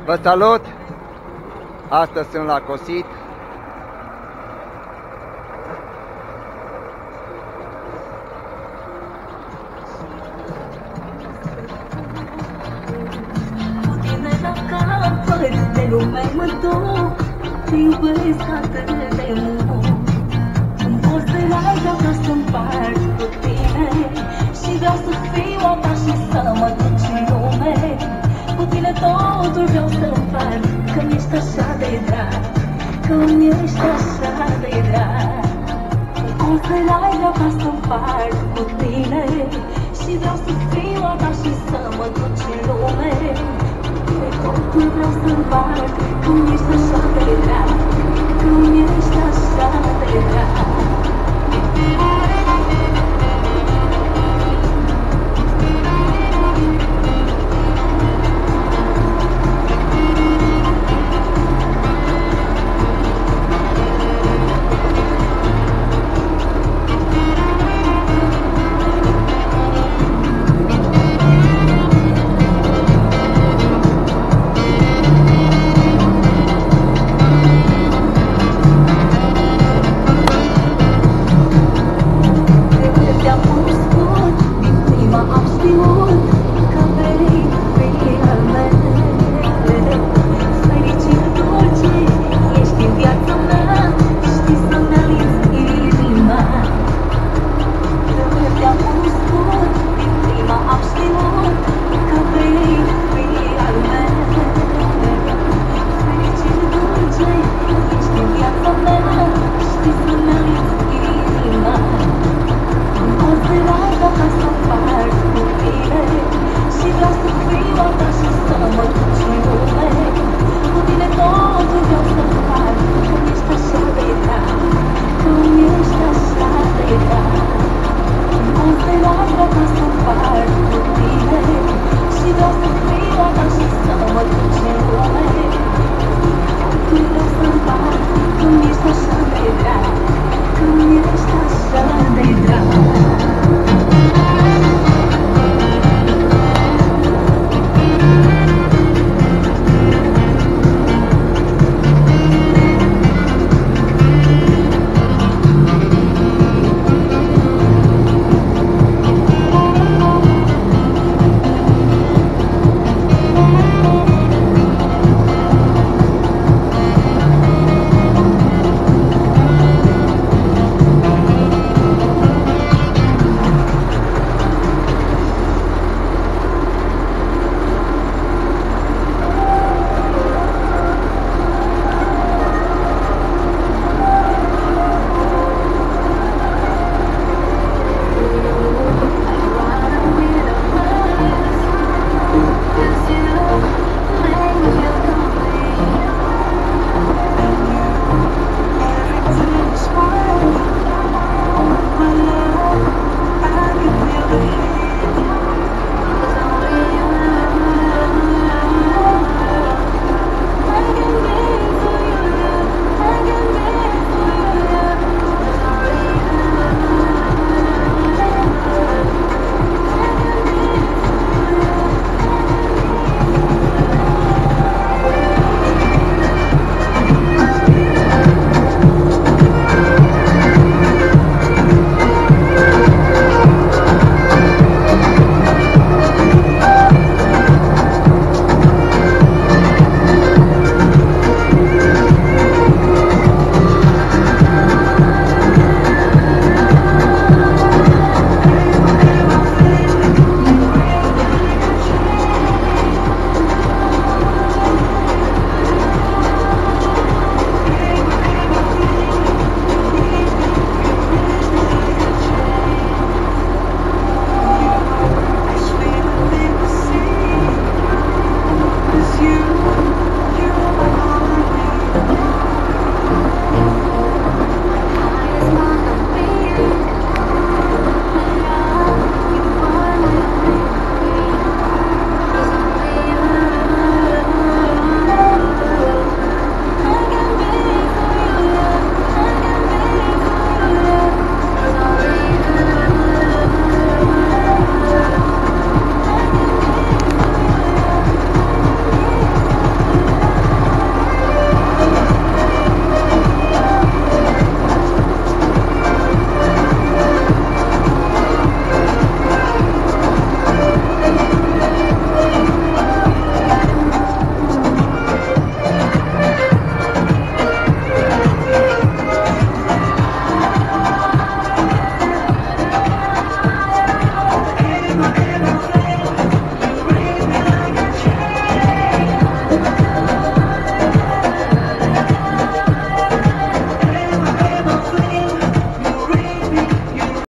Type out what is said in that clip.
Vă salut! Astăzi sunt la Cosit. Cu tine la capăt de lume mă duc, te iubesc atât de mult. În postelar vreau ca să împart cu tine și vreau să fiu a ta și să mă duc în lume. Cu tine totul vreau să împart, că-mi ești așa de drag, că-mi ești așa de drag. În postelar vreau ca să împart cu tine și vreau să fiu a ta și să mă duc în lume. Totul vreau să împart, că-mi ești așa de drag, că-mi ești așa de drag.